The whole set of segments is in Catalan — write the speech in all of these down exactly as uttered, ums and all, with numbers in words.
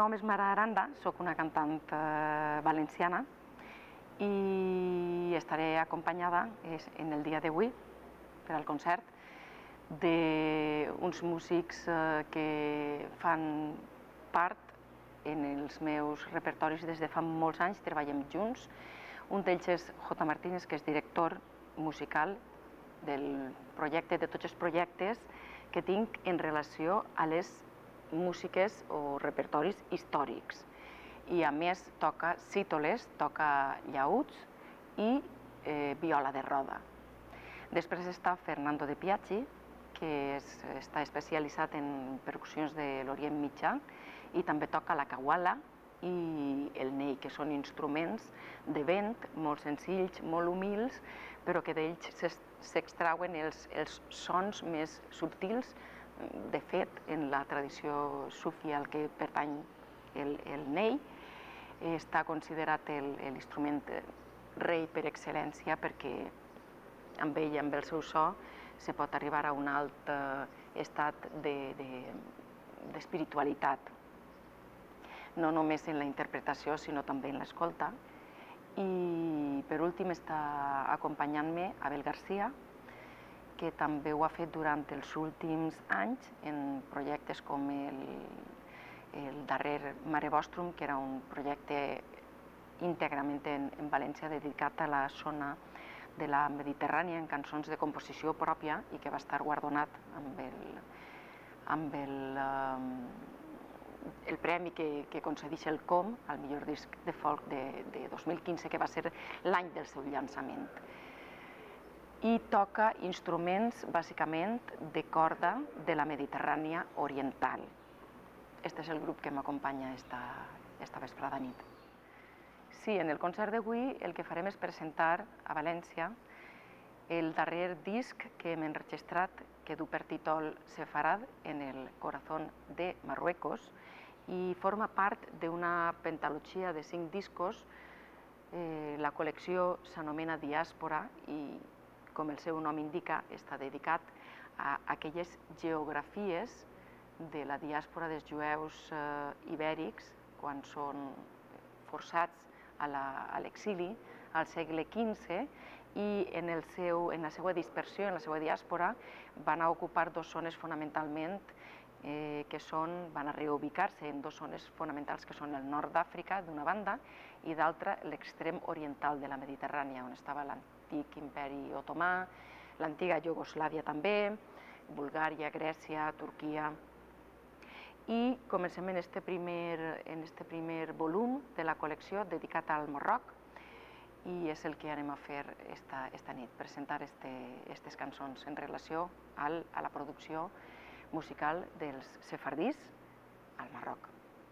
nom és Mara Aranda, soc una cantant eh, valenciana i estaré acompanyada en el dia d'avui per al concert d'uns músics eh, que fan part en els meus repertoris des de fa molts anys, treballem junts. Un d'ells és J. Martínez, que és director musical del projecte, de tots els projectes que tinc en relació a les músiques o repertoris històrics. I a més toca cítoles, toca llaüts i eh, viola de roda. Després està Fernando de Piaggi, que és, està especialitzat en percussions de l'Orient Mitjà i també toca la kawala i el ney, que són instruments de vent molt senzills, molt humils, però que d'ells s'extrauen els, els sons més subtils. De fet, en la tradició sufi al que pertany el, el ney, està considerat l'instrument rei per excel·lència perquè amb ell, amb el seu so, se pot arribar a un alt estat d'espiritualitat. No només en la interpretació, sinó també en l'escolta. I per últim està acompanyant-me Abel García, que també ho ha fet durant els últims anys en projectes com el, el darrer Mare Vostrum, que era un projecte íntegrament en, en València dedicat a la zona de la Mediterrània en cançons de composició pròpia i que va estar guardonat amb el, amb el, el premi que, que concedeix el Com al millor disc de folk de, de dos mil quinze, que va ser l'any del seu llançament. I toca instruments bàsicament de corda de la Mediterrània oriental. Este és el grup que m'acompanya esta, esta vesprada nit. Sí, en el concert d'avui el que farem és presentar a València el darrer disc que hem enregistrat, que du per títol Sefarad en el corazón de Marruecos, i forma part d'una pentalogia de cinc discos. Eh, la col·lecció s'anomena Diàspora i, com el seu nom indica, està dedicat a aquelles geografies de la diàspora dels jueus eh, ibèrics quan són forçats a l'exili al segle quinze i en, el seu, en la seva dispersió, en la seva diàspora, van a ocupar dues zones fonamentalment eh, que són, van a reubicar-se en dues zones fonamentals que són el nord d'Àfrica d'una banda i d'altra l'extrem oriental de la Mediterrània, on estava l'antic imperi otomà, l'antiga Iugoslàvia també, Bulgària, Grècia, Turquia. I comencem en este primer, en este primer volum de la col·lecció dedicat al Marroc i és el que anem a fer esta, esta nit, presentar aquestes este, cançons en relació al, a la producció musical dels sefardís al Marroc.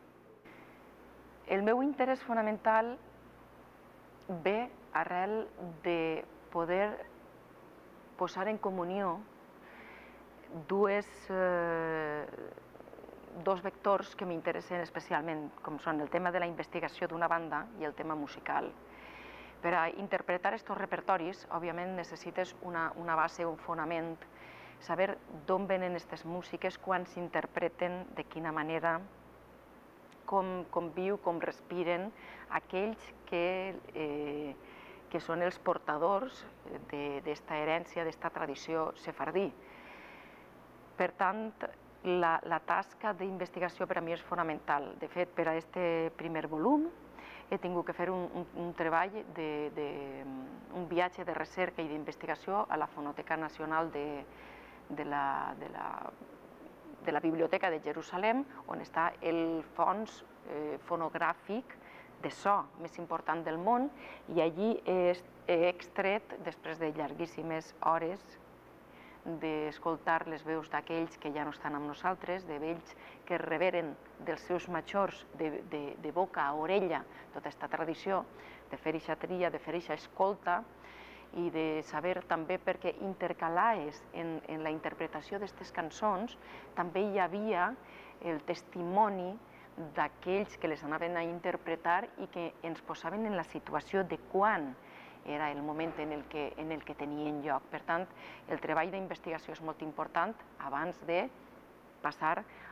El meu interès fonamental ve arrel de poder posar en comunió dues, eh, dos vectors que m'interessen especialment, com són el tema de la investigació d'una banda i el tema musical. Per a interpretar aquests repertoris, òbviament, necessites una, una base, un fonament, saber d'on venen aquestes músiques, quan s'interpreten, de quina manera, com, com viu, com respiren aquells que, eh, que són els portadors d'esta herència, d'esta tradició sefardí. Per tant, la, la tasca d'investigació per a mi és fonamental. De fet, per a aquest primer volum he tingut que fer un, un, un treball, de, de, un viatge de recerca i d'investigació a la Fonoteca Nacional de, de, la, de, la, de la Biblioteca de Jerusalem, on està el fons eh, fonogràfic de so més important del món, i allí he, he extret, després de llarguíssimes hores, d'escoltar les veus d'aquells que ja no estan amb nosaltres, de vells que reveren dels seus majors de, de, de boca a orella tota aquesta tradició, de fer eixa tria, de fer eixa escolta i de saber també perquè intercalades en, en la interpretació d'aquestes cançons també hi havia el testimoni d'aquells que les anaven a interpretar i que ens posaven en la situació de quan era el moment en el que, en el que tenien lloc. Per tant, el treball d'investigació és molt important abans de passar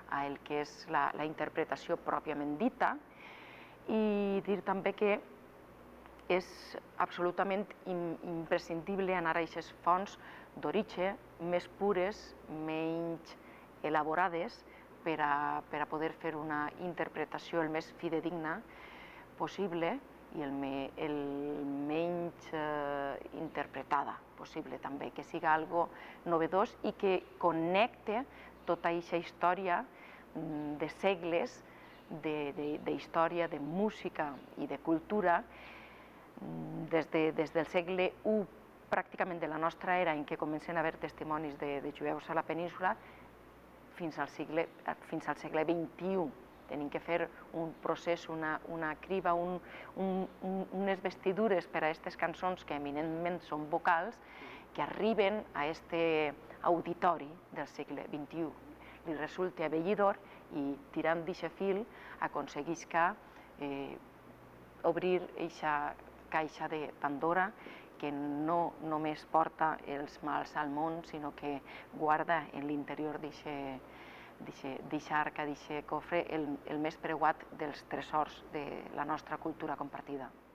a el que és la, la interpretació pròpiament dita, i dir també que és absolutament imprescindible anar a aquestes fonts d'origen més pures, menys elaborades, per a, per a poder fer una interpretació el més fidedigna possible i el, me, el menys eh, interpretada possible també, que siga algo novedós i que connecte tota aquesta història de segles d'història, de, de, de música i de cultura des, de, des del segle u pràcticament de la nostra era, en què comencen a haver testimonis de, de jueus a la península, fins al segle, fins al segle vint-i-u. Tenim que fer un procés, una, una criba, un, un, un, unes vestidures per a aquestes cançons que eminentment són vocals, que arriben a este auditori del segle vint-i-u. Li resulta abellidor i, tirant d'aquest fil, aconseguisca eh, obrir aquesta caixa de Pandora que no només porta els mals al món, sinó que guarda en l'interior d'aquesta arca, d'aquest cofre, el, el més preuat dels tresors de la nostra cultura compartida.